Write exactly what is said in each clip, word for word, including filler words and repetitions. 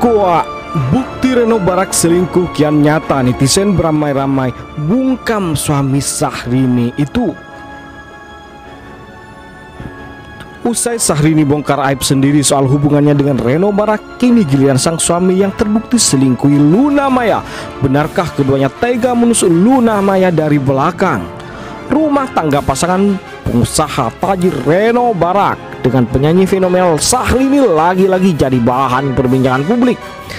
Koa, bukti Reno Barak selingkuh kian nyata. Netizen beramai-ramai bungkam suami Syahrini itu. Usai Syahrini bongkar aib sendiri soal hubungannya dengan Reno Barak, kini giliran sang suami yang terbukti selingkuhi Luna Maya. Benarkah keduanya tega menusuk Luna Maya dari belakang? Rumah tangga pasangan pengusaha tajir Reno Barak dengan penyanyi fenomenal Syahrini lagi-lagi jadi bahan perbincangan publik.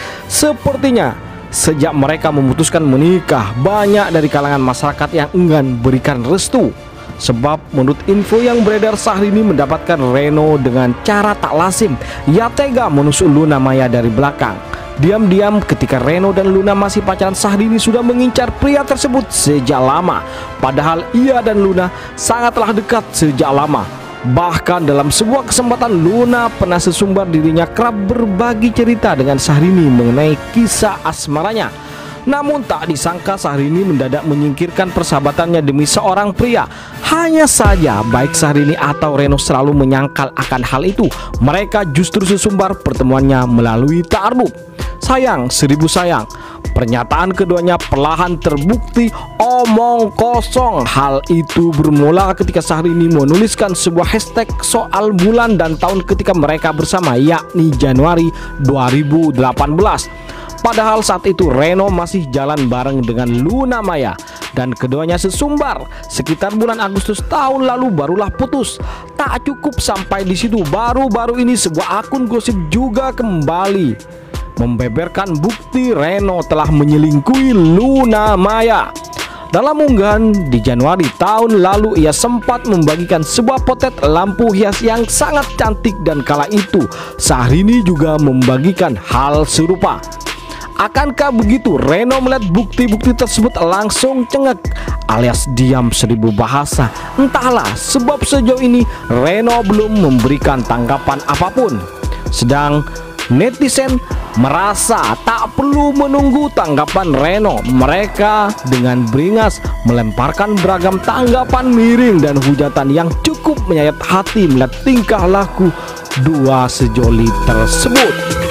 Sepertinya sejak mereka memutuskan menikah, banyak dari kalangan masyarakat yang enggan berikan restu. Sebab menurut info yang beredar, Syahrini mendapatkan Reno dengan cara tak lazim. Ia tega menusuk Luna Maya dari belakang. Diam-diam ketika Reno dan Luna masih pacaran, Syahrini sudah mengincar pria tersebut sejak lama. Padahal ia dan Luna sangatlah dekat sejak lama. Bahkan dalam sebuah kesempatan, Luna pernah sesumbar dirinya kerap berbagi cerita dengan Syahrini mengenai kisah asmaranya. Namun tak disangka Syahrini mendadak menyingkirkan persahabatannya demi seorang pria. Hanya saja baik Syahrini atau Reno selalu menyangkal akan hal itu. Mereka justru sesumbar pertemuannya melalui ta'aruf. Sayang seribu sayang, pernyataan keduanya perlahan terbukti omong kosong. Hal itu bermula ketika Syahrini menuliskan sebuah hashtag soal bulan dan tahun ketika mereka bersama, yakni Januari dua ribu delapan belas. Padahal saat itu Reno masih jalan bareng dengan Luna Maya dan keduanya sesumbar sekitar bulan Agustus tahun lalu barulah putus. Tak cukup sampai di situ, baru-baru ini sebuah akun gosip juga kembali membeberkan bukti Reno telah menyelingkuhi Luna Maya. Dalam unggahan di Januari tahun lalu, ia sempat membagikan sebuah potret lampu hias yang sangat cantik dan kala itu Syahrini juga membagikan hal serupa. Akankah begitu? Reno melihat bukti-bukti tersebut langsung cengek alias diam seribu bahasa. Entahlah, sebab sejauh ini Reno belum memberikan tanggapan apapun. Sedang netizen merasa tak perlu menunggu tanggapan Reno. Mereka dengan beringas melemparkan beragam tanggapan miring dan hujatan yang cukup menyayat hati melihat tingkah laku dua sejoli tersebut.